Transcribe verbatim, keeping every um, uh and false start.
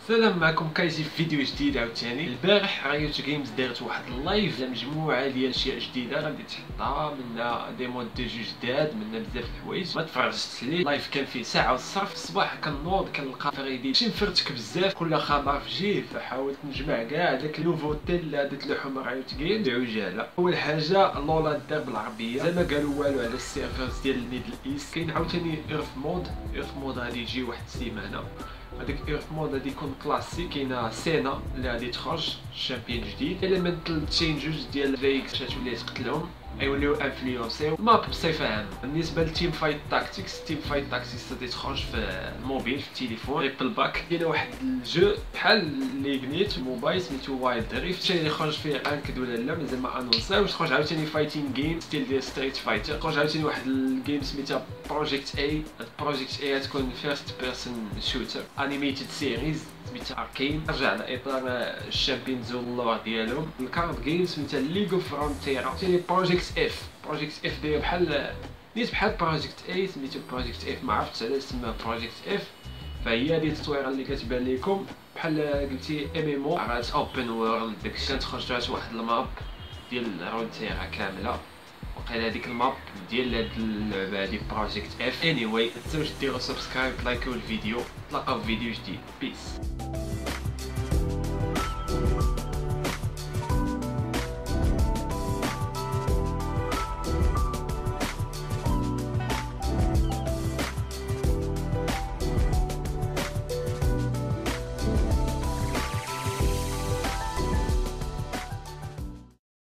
السلام معكم كايجي في فيديو جديد عاوتاني. البارح رايوت جيمز دارت واحد اللايف على مجموعه ديال الاشياء جديده غادي تحطها، منا دي مود دو جو جداد، منا بزاف د الحوايج. ما تفرجتش ليه اللايف كان فيه ساعه والصرف. الصباح كنوض كنلقى فريدي شي مفرتك بزاف، كل خبر في جيه، فحاولت نجمع كاع داك النوفوتي اللي هادت لهم رايوت جيمز بعجاله. اول حاجه لولا دار بالعربيه، زعما قالوا والو على السيرفرز ديال الميدل ايست. كاين عاوتاني ايرث مود، ايرث مود غادي يجي واحد السيمانه. هذيك ايرث مود غادي يكون كلاسيك. كاينه سينا اللي غادي تخرج شامبيون جديد، اليمنتال تشينجز ديال دريك اللي تقتلهم يوليو انفلونسيو الماب بصفه عامه. بالنسبه لتيم فايت تاكتكس، تيم فايت تاكتكس غادي تخرج في الموبيل في التليفون ريبل باك. كاين واحد الجو بحال اللي بنيت موبايل سميتو وايلد ريفت، شي اللي خرج فيه رانكد ولا لا مازال ما انونساوش. تخرج عاوتاني فايتين جيم ستيل ديال ستريت فايتر. تخرج عاوتاني واحد الجيم سميتها بروجيكت اي. بروجيكت اي غتكون فيرست بيرسون شوتر انيميتد سيريز سميتها اركين، رجع لاطار الشامبيونز واللور ديالهم. الكارد جيم سميتها ليغ اوف فرونتيرا. ثاني بروجيكت اف، بروجيكت اف داير بحال نيت بحال بروجيكت اي، سميتو بروجيكت اف، ما عرفتش علاش سماها بروجيكت اف. فهي هذه التصويره اللي كتبان لكم بحال قلتي ام ام او، راه اوبن وورلد. داكشي كتخرج لها واحد الماب ديال رونتيرا كامله. وقيلا هذيك الماب ديال هاد اللعبه هادي بروجيكت اف. اني واي، متنساوش ديروا سبسكرايب، لايكو الفيديو. نتلاقاو في فيديو جديد. بيس.